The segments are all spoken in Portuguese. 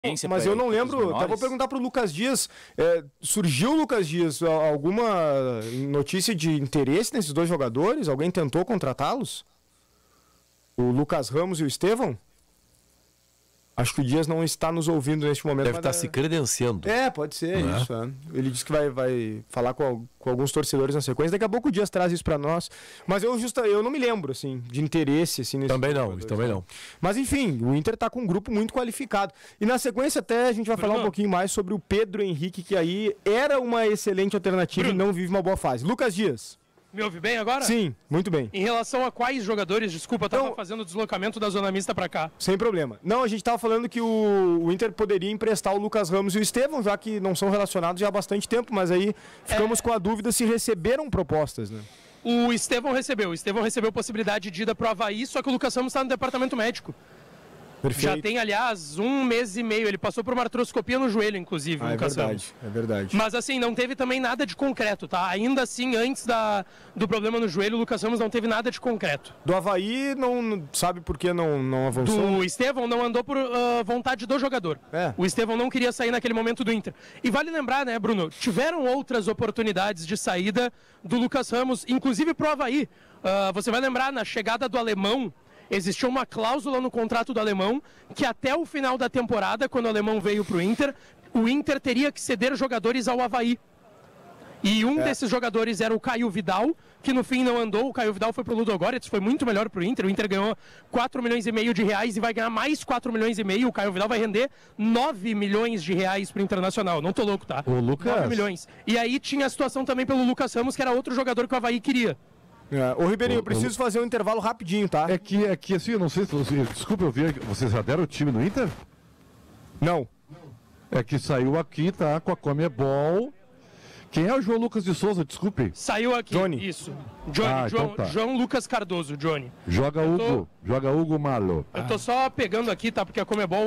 Mas eu não lembro, até vou perguntar pro Lucas Dias, surgiu, Lucas Dias, alguma notícia de interesse nesses dois jogadores? Alguém tentou contratá-los? O Lucas Ramos e o Estevão? Acho que o Dias não está nos ouvindo neste momento. Deve estar se credenciando. Pode ser isso. Ele disse que vai falar com alguns torcedores na sequência. Daqui a pouco o Dias traz isso para nós. Mas eu não me lembro, assim, de interesse, assim, nesse também não. Mas enfim, o Inter tá com um grupo muito qualificado. E na sequência até a gente vai falar um pouquinho mais sobre o Pedro Henrique, que aí era uma excelente alternativa e não vive uma boa fase. Lucas Dias. Me ouve bem agora? Sim, muito bem. Em relação a quais jogadores, desculpa, eu tava fazendo o deslocamento da zona mista pra cá. Sem problema. Não, a gente tava falando que o Inter poderia emprestar o Lucas Ramos e o Estevão, já que não são relacionados já há bastante tempo, mas aí ficamos com a dúvida se receberam propostas, né? O Estevão recebeu possibilidade de ida pro Avaí, só que o Lucas Ramos tá no departamento médico. Perfeito. Já tem, aliás, 1 mês e meio. Ele passou por uma artroscopia no joelho, inclusive, o Lucas Ramos. É verdade. Mas assim, não teve também nada de concreto, tá? Ainda assim, antes do problema no joelho, o Lucas Ramos não teve nada de concreto. Do Avaí, não sabe por que não avançou? Do Estevão não andou por vontade do jogador. O Estevão não queria sair naquele momento do Inter. E vale lembrar, né, Bruno? Tiveram outras oportunidades de saída do Lucas Ramos, inclusive pro Avaí. Você vai lembrar, na chegada do alemão, existia uma cláusula no contrato do alemão que até o final da temporada, quando o alemão veio para o Inter teria que ceder jogadores ao Avaí. E desses jogadores era o Caio Vidal, que no fim não andou. O Caio Vidal foi pro Ludogorets, foi muito melhor pro Inter. O Inter ganhou 4 milhões e meio de reais e vai ganhar mais 4 milhões e meio. O Caio Vidal vai render 9 milhões de reais pro Internacional. Não tô louco, tá? O Lucas... 9 milhões. E aí tinha a situação também pelo Lucas Ramos, que era outro jogador que o Avaí queria. Ô Ribeirinho, eu preciso fazer um intervalo rapidinho, tá? É que assim, eu não sei se desculpa, eu vi, vocês já deram o time no Inter? Não. É que saiu aqui, tá? Com a Comebol. Quem é o João Lucas de Souza, desculpe? Saiu aqui, Johnny. Isso. Johnny, então tá. João Lucas Cardoso, Johnny. Joga Hugo Malo. Eu tô só pegando aqui, tá? Porque a Comebol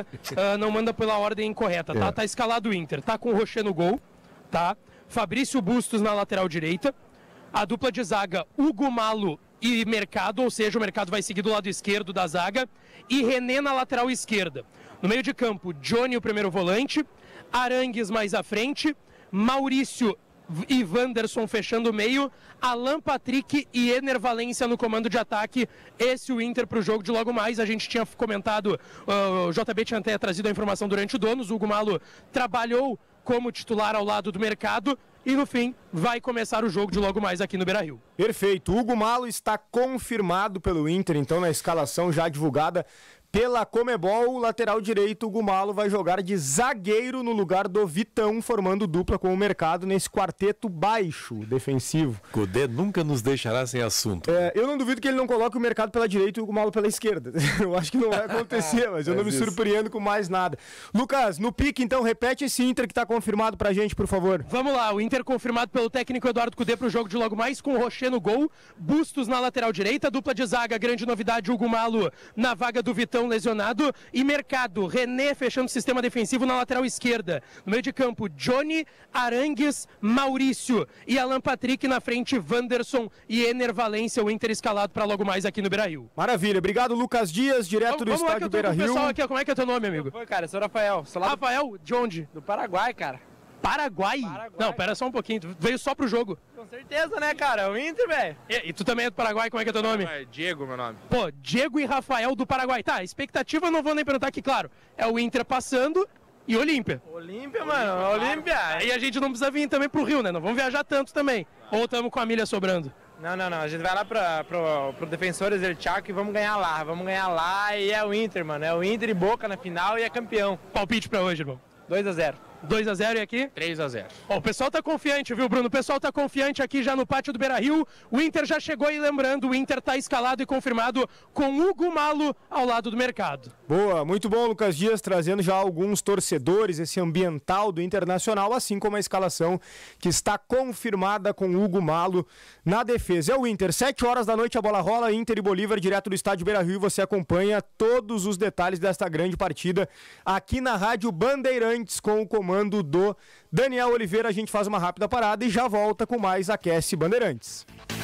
não manda pela ordem incorreta, tá? Tá escalado o Inter, tá com o Rocher no gol, tá? Fabrício Bustos na lateral direita. A dupla de zaga, Hugo Malo e Mercado, ou seja, o Mercado vai seguir do lado esquerdo da zaga, e René na lateral esquerda. No meio de campo, Johnny, o primeiro volante, Arangues mais à frente, Maurício e Wanderson fechando o meio, Alan Patrick e Ener Valencia no comando de ataque. Esse o Inter para o jogo de logo mais. A gente tinha comentado, o JB tinha até trazido a informação durante o Donos, o Hugo Malo trabalhou como titular ao lado do Mercado. E no fim, vai começar o jogo de logo mais aqui no Beira-Rio. Perfeito. Hugo Malo está confirmado pelo Inter, então na escalação já divulgada pela Comebol. O lateral direito, Hugo Malo, vai jogar de zagueiro no lugar do Vitão, formando dupla com o Mercado nesse quarteto baixo defensivo. Cudê nunca nos deixará sem assunto. Eu não duvido que ele não coloque o Mercado pela direita e o Hugo Malo pela esquerda. Eu acho que não vai acontecer, mas eu não me surpreendo com mais nada. Lucas, no pique, então, repete esse Inter que está confirmado pra gente, por favor. Vamos lá, o Inter confirmado pelo técnico Eduardo Cudê pro jogo de logo mais, com o Rocher no gol, Bustos na lateral direita, dupla de zaga, grande novidade, Hugo Malo na vaga do Vitão lesionado, e Mercado, René fechando o sistema defensivo na lateral esquerda. No meio de campo, Johnny, Arangues, Maurício e Alan Patrick na frente, Wanderson e Ener Valencia, o Inter escalado para logo mais aqui no Beira-Rio. Maravilha, obrigado Lucas Dias, direto do estádio Beira-Rio. Pessoal aqui, como é que é teu nome, amigo? Oi, cara, eu sou o Rafael. Rafael, de onde? Do Paraguai, cara. Paraguai? Não, pera só um pouquinho, tu veio só pro jogo. Com certeza, né, cara? É o Inter, velho. E tu também é do Paraguai, como é que é teu nome? É Diego, meu nome. Pô, Diego e Rafael do Paraguai. Tá, expectativa eu não vou nem perguntar aqui, claro. É o Inter passando e Olímpia. Olímpia, mano, Olímpia. Aí a gente não precisa vir também pro Rio, né? Não vamos viajar tanto também. Ou estamos com a milha sobrando? Não. A gente vai lá pro Defensores del Chaco e vamos ganhar lá. Vamos ganhar lá e é o Inter, mano. É o Inter e Boca na final e é campeão. Palpite pra hoje, irmão. 2-0. 2-0 e aqui? 3-0. Ó, o pessoal tá confiante, viu, Bruno? O pessoal tá confiante aqui já no pátio do Beira-Rio. O Inter já chegou aí, lembrando, o Inter tá escalado e confirmado com Hugo Malo ao lado do Mercado. Boa, muito bom, Lucas Dias, trazendo já alguns torcedores, esse ambiental do Internacional, assim como a escalação que está confirmada com Hugo Malo na defesa. É o Inter, 7 horas da noite a bola rola, Inter e Bolívar, direto do estádio Beira-Rio. Você acompanha todos os detalhes desta grande partida aqui na Rádio Bandeirantes com o comando do Daniel Oliveira. A gente faz uma rápida parada e já volta com mais Aquece Bandeirantes.